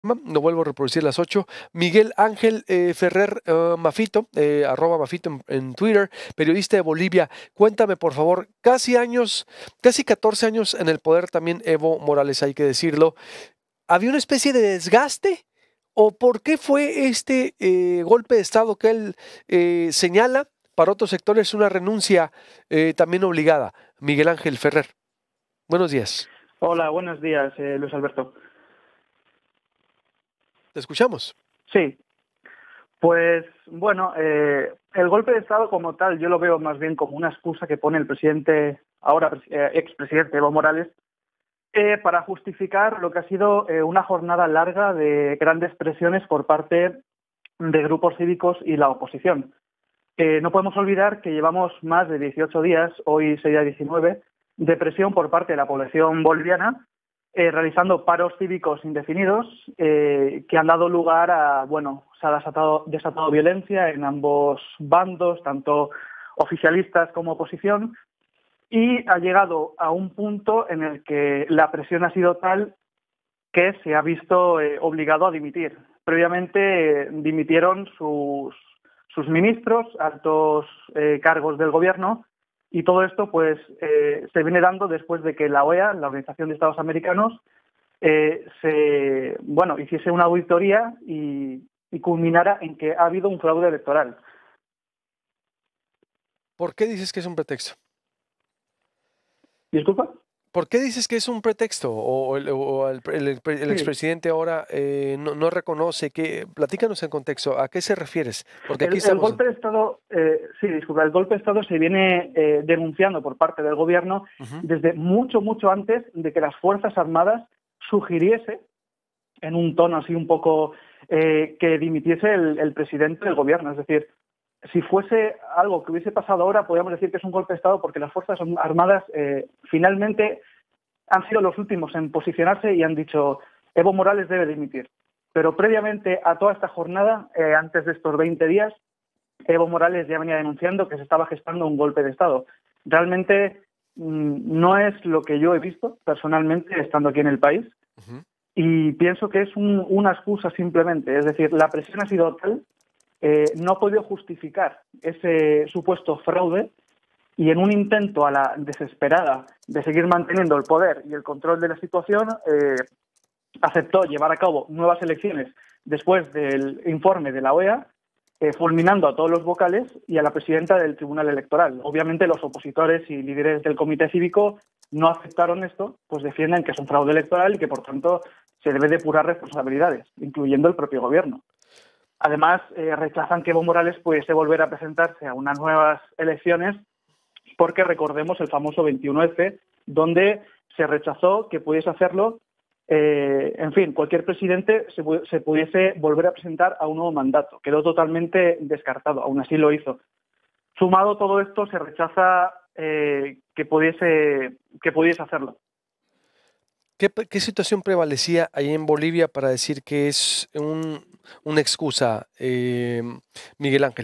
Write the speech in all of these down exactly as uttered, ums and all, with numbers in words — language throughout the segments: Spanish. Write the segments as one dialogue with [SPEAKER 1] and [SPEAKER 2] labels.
[SPEAKER 1] Lo vuelvo a reproducir a las ocho. Miguel Ángel eh, Ferrer uh, Mafito, eh, arroba Mafito en, en Twitter, periodista de Bolivia. Cuéntame, por favor, casi años, casi catorce años en el poder también Evo Morales, hay que decirlo. ¿Había una especie de desgaste? ¿O por qué fue este eh, golpe de Estado que él eh, señala? Para otros sectores una renuncia eh, también obligada. Miguel Ángel Ferrer. Buenos días.
[SPEAKER 2] Hola, buenos días, eh, Luis Alberto.
[SPEAKER 1] Te escuchamos.
[SPEAKER 2] Sí, pues bueno, eh, el golpe de Estado como tal yo lo veo más bien como una excusa que pone el presidente, ahora eh, expresidente Evo Morales, eh, para justificar lo que ha sido eh, una jornada larga de grandes presiones por parte de grupos cívicos y la oposición. Eh, no podemos olvidar que llevamos más de dieciocho días, hoy sería diecinueve, de presión por parte de la población boliviana, eh, realizando paros cívicos indefinidos eh, que han dado lugar a, bueno, se ha desatado, desatado violencia en ambos bandos, tanto oficialistas como oposición, y ha llegado a un punto en el que la presión ha sido tal que se ha visto eh, obligado a dimitir. Previamente eh, dimitieron sus, sus ministros, altos eh, cargos del gobierno, y todo esto pues eh, se viene dando después de que la O E A, la Organización de Estados Americanos, eh, se, bueno, hiciese una auditoría y, y culminara en que ha habido un fraude electoral.
[SPEAKER 1] ¿Por qué dices que es un pretexto?
[SPEAKER 2] ¿Disculpa?
[SPEAKER 1] ¿Por qué dices que es un pretexto? ¿O el, o el, el, el
[SPEAKER 2] Sí.
[SPEAKER 1] expresidente ahora eh, no, no reconoce que... Platícanos en contexto, ¿a qué se refieres? Porque aquí
[SPEAKER 2] El, el
[SPEAKER 1] estamos...
[SPEAKER 2] golpe de Estado, eh, sí, disculpa, el golpe de Estado se viene eh, denunciando por parte del gobierno
[SPEAKER 1] Uh-huh.
[SPEAKER 2] desde mucho, mucho antes de que las Fuerzas Armadas sugiriese, en un tono así un poco, eh, que dimitiese el, el presidente del gobierno. Es decir, si fuese algo que hubiese pasado ahora, podríamos decir que es un golpe de Estado porque las Fuerzas Armadas eh, finalmente han sido los últimos en posicionarse y han dicho Evo Morales debe dimitir. Pero previamente a toda esta jornada, eh, antes de estos veinte días, Evo Morales ya venía denunciando que se estaba gestando un golpe de Estado. Realmente mmm, no es lo que yo he visto personalmente estando aquí en el país.
[SPEAKER 1] Uh-huh.
[SPEAKER 2] Y pienso que es un, una excusa simplemente. Es decir, la presión ha sido tal, eh, no ha podido justificar ese supuesto fraude y en un intento a la desesperada de seguir manteniendo el poder y el control de la situación, eh, aceptó llevar a cabo nuevas elecciones después del informe de la O E A, eh, fulminando a todos los vocales y a la presidenta del Tribunal Electoral. Obviamente los opositores y líderes del Comité Cívico no aceptaron esto, pues defienden que es un fraude electoral y que por tanto se debe depurar responsabilidades, incluyendo el propio gobierno. Además, eh, rechazan que Evo Morales pudiese volver a presentarse a unas nuevas elecciones porque recordemos el famoso veintiuno efe, donde se rechazó que pudiese hacerlo, eh, en fin, cualquier presidente se, se pudiese volver a presentar a un nuevo mandato. Quedó totalmente descartado, aún así lo hizo. Sumado todo esto, se rechaza eh, que, pudiese, que pudiese hacerlo.
[SPEAKER 1] ¿Qué, ¿Qué situación prevalecía ahí en Bolivia para decir que es un, una excusa, eh, Miguel Ángel?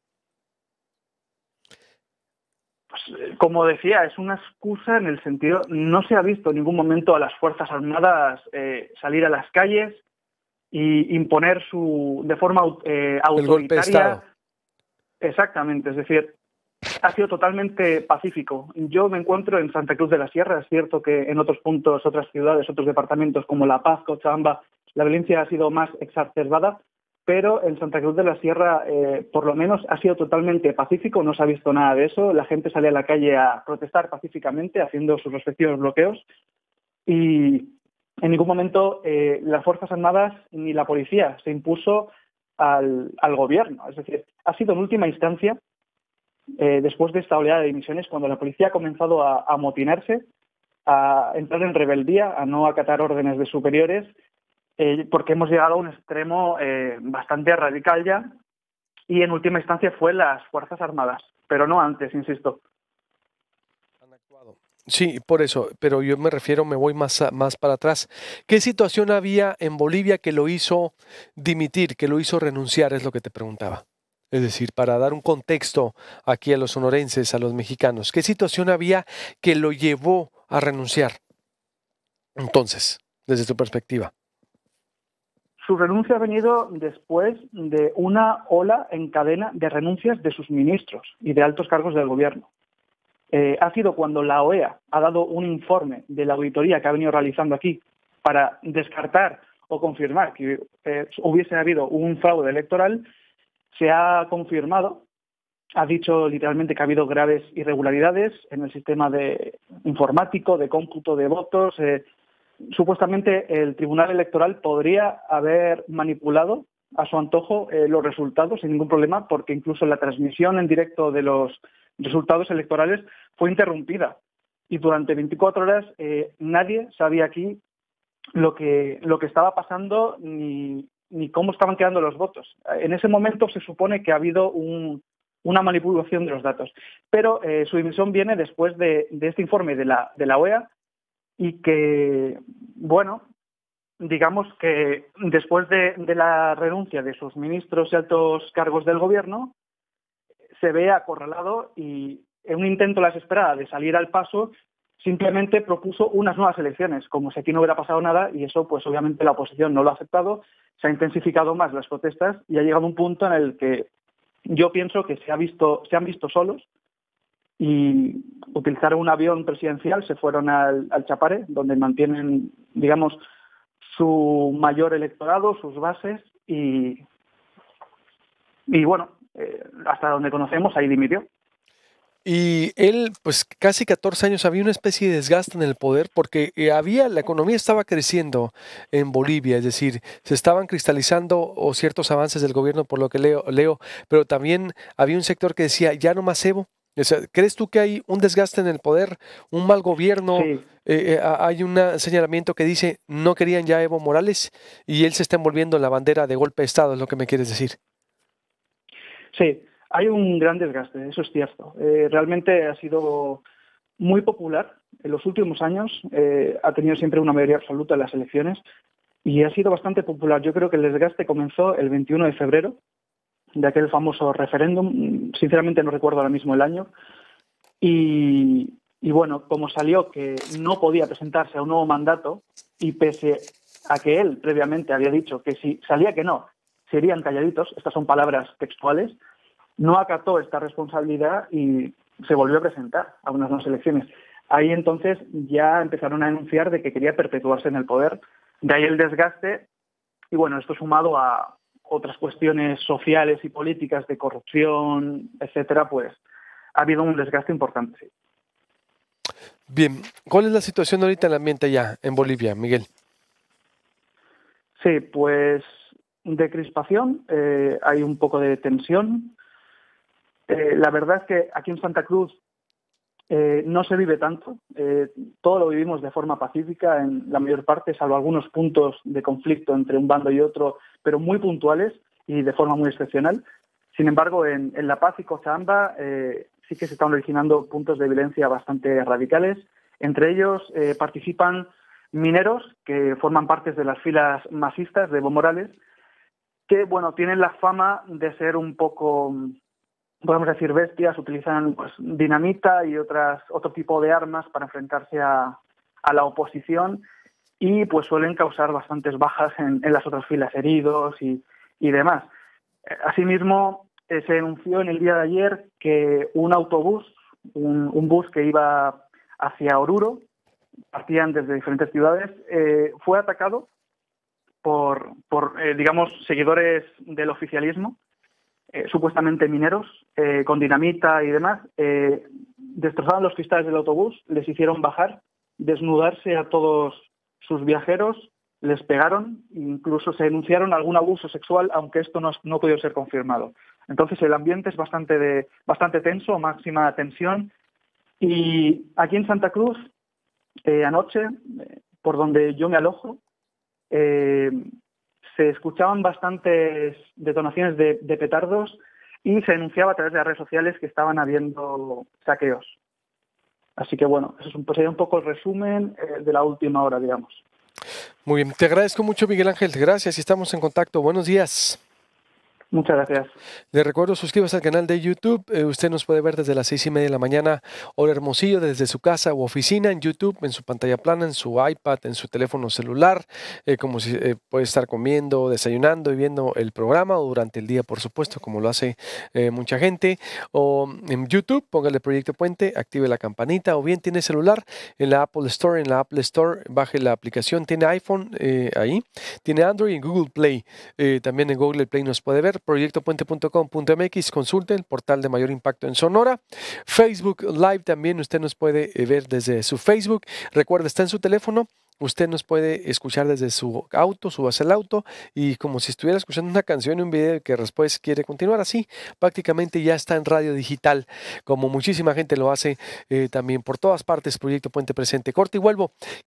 [SPEAKER 2] Pues, como decía, es una excusa en el sentido, no se ha visto en ningún momento a las Fuerzas Armadas eh, salir a las calles y imponer su de forma eh,
[SPEAKER 1] El golpe de
[SPEAKER 2] autoritaria.
[SPEAKER 1] Estado.
[SPEAKER 2] Exactamente, es decir, ha sido totalmente pacífico. Yo me encuentro en Santa Cruz de la Sierra, es cierto que en otros puntos, otras ciudades, otros departamentos como La Paz, Cochabamba, la violencia ha sido más exacerbada, pero en Santa Cruz de la Sierra eh, por lo menos ha sido totalmente pacífico, no se ha visto nada de eso, la gente sale a la calle a protestar pacíficamente haciendo sus respectivos bloqueos y en ningún momento eh, las Fuerzas Armadas ni la policía se impuso al, al gobierno. Es decir, ha sido en última instancia, eh, después de esta oleada de dimisiones, cuando la policía ha comenzado a, a amotinarse, a entrar en rebeldía, a no acatar órdenes de superiores, eh, porque hemos llegado a un extremo eh, bastante radical ya, y en última instancia fue las Fuerzas Armadas, pero no antes, insisto.
[SPEAKER 1] Han actuado. Sí, por eso, pero yo me refiero, me voy más, a, más para atrás. ¿Qué situación había en Bolivia que lo hizo dimitir, que lo hizo renunciar? Es lo que te preguntaba. Es decir, para dar un contexto aquí a los sonorenses, a los mexicanos, ¿qué situación había que lo llevó a renunciar? Entonces, desde tu perspectiva.
[SPEAKER 2] Su renuncia ha venido después de una ola en cadena de renuncias de sus ministros y de altos cargos del gobierno. Eh, ha sido cuando la O E A ha dado un informe de la auditoría que ha venido realizando aquí para descartar o confirmar que eh, hubiese habido un fraude electoral, se ha confirmado, ha dicho literalmente que ha habido graves irregularidades en el sistema de informático, de cómputo de votos. Eh, supuestamente el Tribunal Electoral podría haber manipulado a su antojo eh, los resultados sin ningún problema, porque incluso la transmisión en directo de los resultados electorales fue interrumpida. Y durante veinticuatro horas eh, nadie sabía aquí lo que, lo que estaba pasando ni, ni cómo estaban quedando los votos. En ese momento se supone que ha habido un, una manipulación de los datos. Pero eh, su dimisión viene después de, de este informe de la, de la O E A y que, bueno, digamos que después de, de la renuncia de sus ministros y altos cargos del gobierno, se ve acorralado y en un intento a la desesperada de salir al paso, simplemente propuso unas nuevas elecciones, como si aquí no hubiera pasado nada, y eso pues obviamente la oposición no lo ha aceptado, se ha intensificado más las protestas y ha llegado un punto en el que yo pienso que se, ha visto, se han visto solos y utilizaron un avión presidencial, se fueron al, al Chapare, donde mantienen, digamos, su mayor electorado, sus bases, y, y bueno, eh, hasta donde conocemos, ahí dimitió.
[SPEAKER 1] Y él, pues casi catorce años, había una especie de desgaste en el poder porque eh, había, la economía estaba creciendo en Bolivia, es decir, se estaban cristalizando o ciertos avances del gobierno por lo que leo, leo, pero también había un sector que decía, ya no más Evo. O sea, ¿crees tú que hay un desgaste en el poder, un mal gobierno?
[SPEAKER 2] Sí,
[SPEAKER 1] Eh, eh, hay un señalamiento que dice, no querían ya a Evo Morales y él se está envolviendo en la bandera de golpe de Estado, es lo que me quieres decir.
[SPEAKER 2] sí. Hay un gran desgaste, eso es cierto. Eh, realmente ha sido muy popular en los últimos años, eh, ha tenido siempre una mayoría absoluta en las elecciones y ha sido bastante popular. Yo creo que el desgaste comenzó el veintiuno de febrero, de aquel famoso referéndum, sinceramente no recuerdo ahora mismo el año, y, y bueno, como salió que no podía presentarse a un nuevo mandato y pese a que él previamente había dicho que si salía que no, serían calladitos, estas son palabras textuales, no acató esta responsabilidad y se volvió a presentar a unas nuevas elecciones. Ahí entonces ya empezaron a anunciar de que quería perpetuarse en el poder, de ahí el desgaste, y bueno, esto sumado a otras cuestiones sociales y políticas de corrupción, etcétera, pues ha habido un desgaste importante. Sí.
[SPEAKER 1] Bien, ¿cuál es la situación ahorita en el ambiente allá en Bolivia, Miguel?
[SPEAKER 2] Sí, pues de crispación, eh, hay un poco de tensión. Eh, la verdad es que aquí en Santa Cruz eh, no se vive tanto, eh, todo lo vivimos de forma pacífica en la mayor parte, salvo algunos puntos de conflicto entre un bando y otro, pero muy puntuales y de forma muy excepcional. Sin embargo, en, en La Paz y Cochabamba eh, sí que se están originando puntos de violencia bastante radicales. Entre ellos eh, participan mineros que forman parte de las filas masistas de Evo Morales, que bueno, tienen la fama de ser un poco, podemos decir, bestias, utilizan pues, dinamita y otras, otro tipo de armas para enfrentarse a, a la oposición y pues suelen causar bastantes bajas en, en las otras filas, heridos y, y demás. Asimismo, eh, se denunció en el día de ayer que un autobús, un, un bus que iba hacia Oruro, partían desde diferentes ciudades, eh, fue atacado por, por eh, digamos, seguidores del oficialismo, Eh, supuestamente mineros, eh, con dinamita y demás, eh, destrozaron los cristales del autobús, les hicieron bajar, desnudarse a todos sus viajeros, les pegaron, incluso se denunciaron algún abuso sexual, aunque esto no, no pudo ser confirmado. Entonces el ambiente es bastante, de, bastante tenso, máxima tensión. Y aquí en Santa Cruz, eh, anoche, eh, por donde yo me alojo, eh, se escuchaban bastantes detonaciones de, de petardos y se denunciaba a través de las redes sociales que estaban habiendo saqueos. Así que bueno, eso es un, pues sería un poco el resumen eh, de la última hora, digamos.
[SPEAKER 1] Muy bien, te agradezco mucho, Miguel Ángel. Gracias y estamos en contacto. Buenos días.
[SPEAKER 2] Muchas gracias.
[SPEAKER 1] Le recuerdo, suscríbase al canal de YouTube. Eh, usted nos puede ver desde las seis y media de la mañana, hora Hermosillo, desde su casa u oficina en YouTube, en su pantalla plana, en su iPad, en su teléfono celular, eh, como si eh, puede estar comiendo, desayunando y viendo el programa, o durante el día, por supuesto, como lo hace eh, mucha gente. O en YouTube, póngale Proyecto Puente, active la campanita, o bien tiene celular en la Apple Store, en la Apple Store, baje la aplicación, tiene iPhone eh, ahí, tiene Android y Google Play. Eh, también en Google Play nos puede ver, proyecto puente punto com punto m x, consulte el portal de mayor impacto en Sonora. Facebook Live también usted nos puede eh, ver desde su Facebook. Recuerda, está en su teléfono. Usted nos puede escuchar desde su auto, subas el auto y como si estuviera escuchando una canción y un video que después quiere continuar así, prácticamente ya está en radio digital, como muchísima gente lo hace eh, también por todas partes. Proyecto Puente presente. Corte y vuelvo.